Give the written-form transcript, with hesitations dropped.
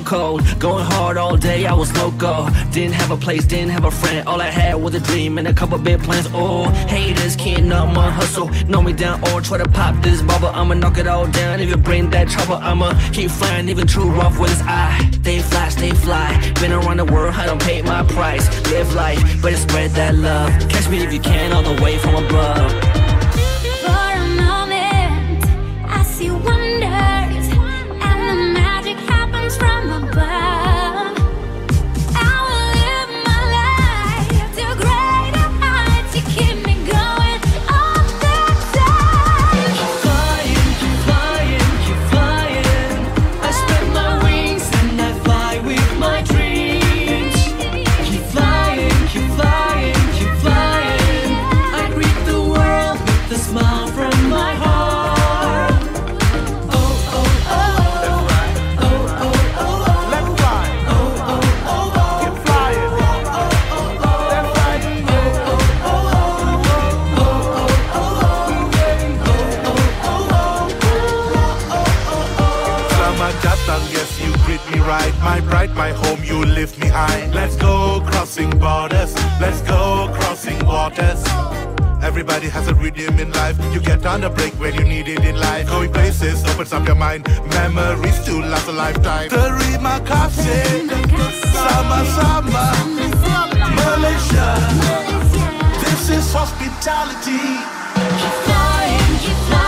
cold. Going hard all day, I was loco. Didn't have a place, didn't have a friend. All I had was a dream and a couple big plans. Oh, haters can't knock my hustle. Knock me down or try to pop this bubble. I'ma knock it all down. If you bring that trouble, I'ma keep flying. Even true rough with his eye. They fly, stay fly. Been around the world, I don't pay my price. Live life, but spread that love. Catch me if you can, all the way from above. For a moment, I see wonders, and the magic happens from above. I will live my life to greater heights. You keep me going all the time. Keep flying, keep flying, keep flying. I spread my wings and I fly with my dreams. Keep flying, keep flying, keep flying. I greet the world with a smile from my heart. Oh, oh, oh, oh, oh, oh, oh. Let's fly. Oh, oh, oh, oh. Keep flying. Let's fly. Selamat datang, yes, you greet me right. My bride, my home, you lift me high. Let's go crossing borders. Let's go crossing waters. Everybody has a rhythm in life. You get on a break when you need it in life. Going places opens up your mind. Memories to last a lifetime. Terima kasih, sama-sama, Malaysia. This is hospitality. Keep flying, keep flying.